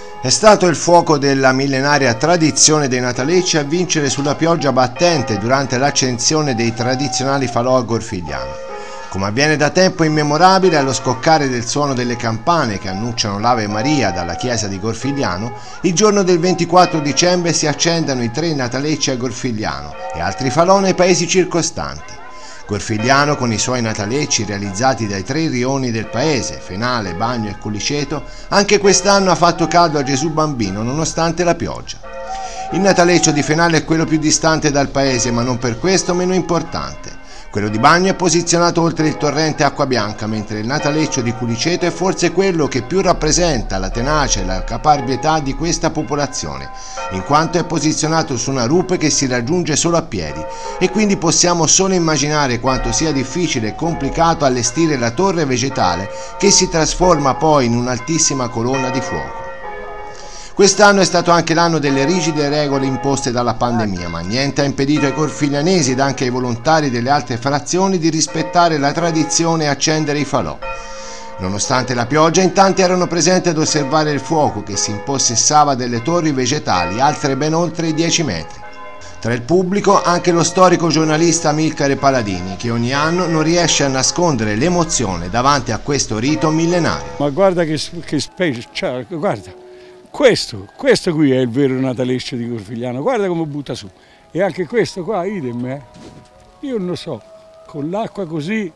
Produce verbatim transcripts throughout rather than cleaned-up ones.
È stato il fuoco della millenaria tradizione dei Natalecci a vincere sulla pioggia battente durante l'accensione dei tradizionali falò a Gorfigliano. Come avviene da tempo immemorabile, allo scoccare del suono delle campane che annunciano l'Ave Maria dalla chiesa di Gorfigliano, il giorno del ventiquattro dicembre si accendono i tre Natalecci a Gorfigliano e altri falò nei paesi circostanti. Gorfigliano, con i suoi Natalecci realizzati dai tre rioni del paese, Fenale, Bagno e Culiceto, anche quest'anno ha fatto caldo a Gesù Bambino nonostante la pioggia. Il Nataleccio di Fenale è quello più distante dal paese, ma non per questo meno importante. Quello di Bagno è posizionato oltre il torrente Acqua Bianca, mentre il Nataleccio di Culiceto è forse quello che più rappresenta la tenacia e la caparbietà di questa popolazione, in quanto è posizionato su una rupe che si raggiunge solo a piedi, e quindi possiamo solo immaginare quanto sia difficile e complicato allestire la torre vegetale che si trasforma poi in un'altissima colonna di fuoco. Quest'anno è stato anche l'anno delle rigide regole imposte dalla pandemia, ma niente ha impedito ai gorfiglianesi ed anche ai volontari delle altre frazioni di rispettare la tradizione e accendere i falò. Nonostante la pioggia, in tanti erano presenti ad osservare il fuoco che si impossessava delle torri vegetali, altre ben oltre i dieci metri. Tra il pubblico anche lo storico giornalista Amilcare Paladini, che ogni anno non riesce a nascondere l'emozione davanti a questo rito millenario. Ma guarda che, che specie, cioè, guarda. Questo, questo qui è il vero Nataleccio di Gorfigliano, guarda come butta su. E anche questo qua, idem, eh? Io non lo so, con l'acqua così,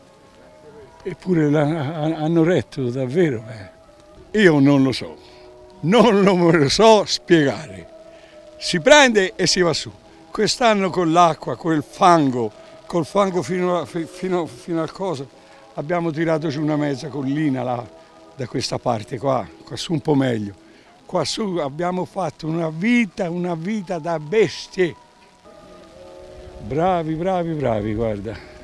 eppure hanno retto davvero. Eh. Io non lo so, non lo so spiegare. Si prende e si va su. Quest'anno con l'acqua, col fango, col fango fino, a, fino, fino al coso, abbiamo tirato su una mezza collina là, da questa parte qua, qua su un po' meglio. Qua su abbiamo fatto una vita, una vita da bestie. Bravi, bravi, bravi, guarda.